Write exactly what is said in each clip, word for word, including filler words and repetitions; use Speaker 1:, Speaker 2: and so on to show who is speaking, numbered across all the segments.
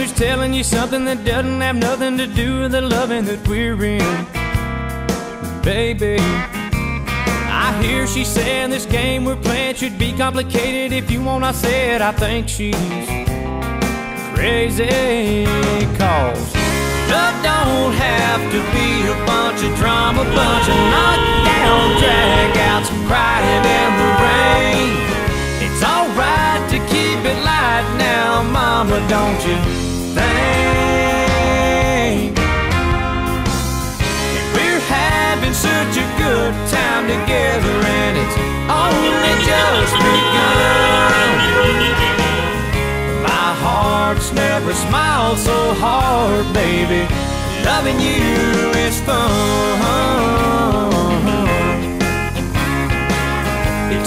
Speaker 1: who's telling you something that doesn't have nothing to do with the loving that we're in. Baby, I hear she saying this game we're playing should be complicated. If you want, I said I think she's crazy. Cause love don't have to be a bunch of drama, bunch of knockdown drag-outs, crying in the rain. It's alright to keep it light now, mama, don't you think? We're having such a good time together, and it's only just begun. My heart's never smiled so hard, baby. Loving you is fun. It's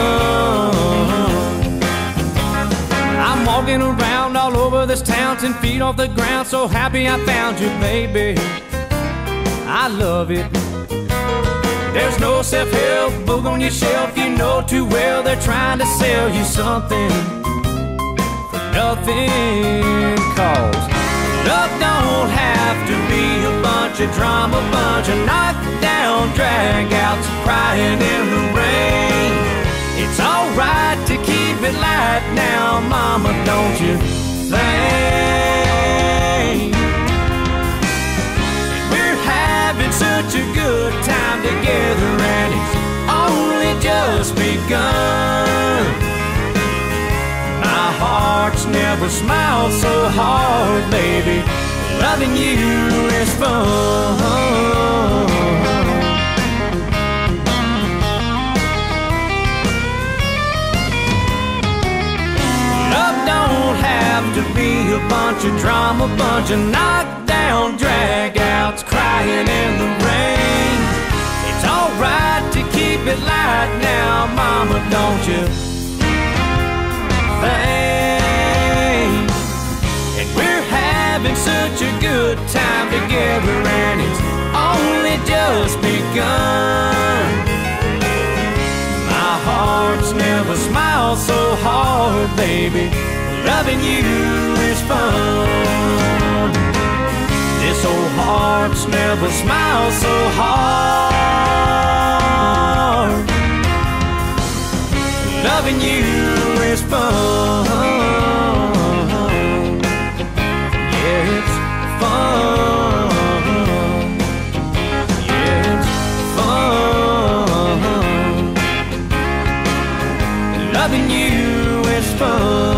Speaker 1: fun. I'm walking around all over this town, ten feet off the ground, so happy I found you, baby. I love it. There's no self-help book on your shelf. You know too well they're trying to sell you something for nothing. Cause love don't have to be a bunch of drama, bunch of knockdown drag-outs, crying in the rain. It's alright to keep it light now, mama, don't you think? We're having such a good time together, and it's only just begun. My heart's never smiled so hard, baby. Loving you is fun. Love don't have to be a bunch of drama, bunch of knockdown drag-outs, crying in the rain. It's alright to keep it light now, mama, don't you think? And we're having such a good time together, and it's only just begun. My heart's never smiled so hard, baby. Loving you is fun. This old heart's never smiled so hard. Loving you is fun. Yeah, it's fun. Yeah, it's fun. Loving you is fun.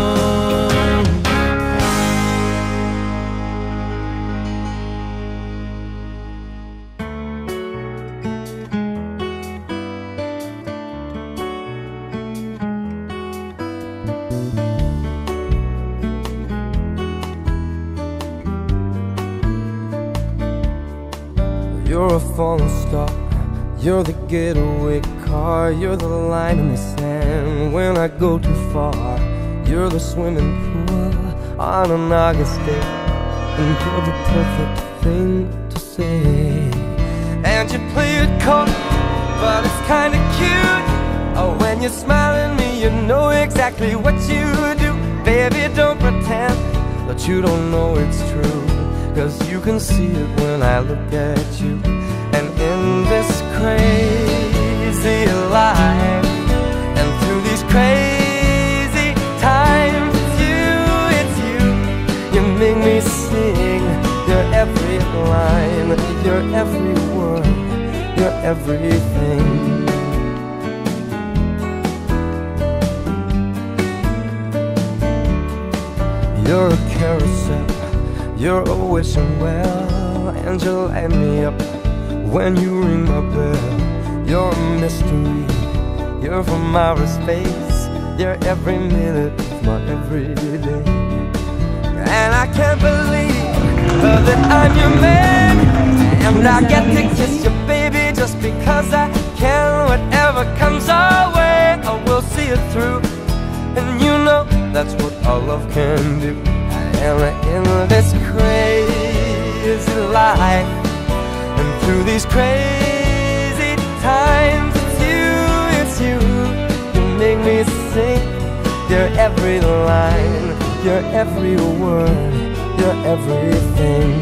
Speaker 2: You're a falling star, you're the getaway car, you're the line in the sand when I go too far. You're the swimming pool on an August day, and you're the perfect thing to say. And you play it cold, but it's kinda cute. Oh, when you smile at me, you know exactly what you do. Baby, don't pretend that you don't know it's true, 'cause you can see it when I look at you. And in this crazy life, and through these crazy times, it's you, it's you. You make me sing your every line, your every word, your everything. You're a carousel, you're a wishing well, and you light me up when you ring my bell. You're a mystery, you're from outer space, you're every minute of my everyday. And I can't believe uh, that I'm your man, and I get to kiss you, baby, just because I can. Whatever comes our way, I will see it through, and you know that's what our love can do. And in this crazy life, and through these crazy times, it's you, it's you. You make me sing your every line, your every word, you're everything.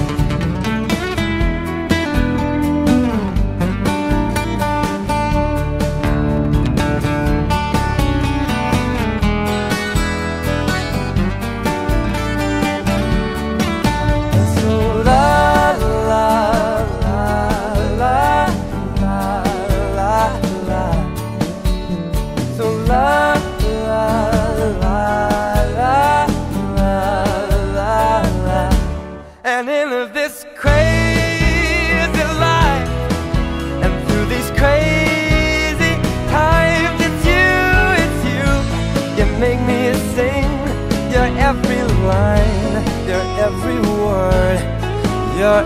Speaker 2: And in this crazy life, and through these crazy times, it's you, it's you. You make me sing your every line, your every word, your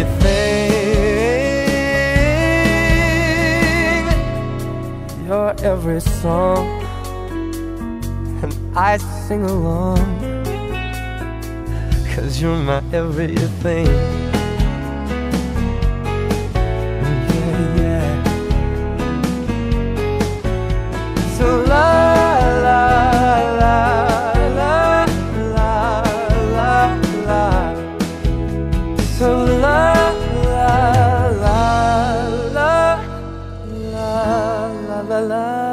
Speaker 2: everything, your every song. And I sing along, 'cause you're my everything. Yeah, yeah. So la la la la la la la. So la la la la la la la.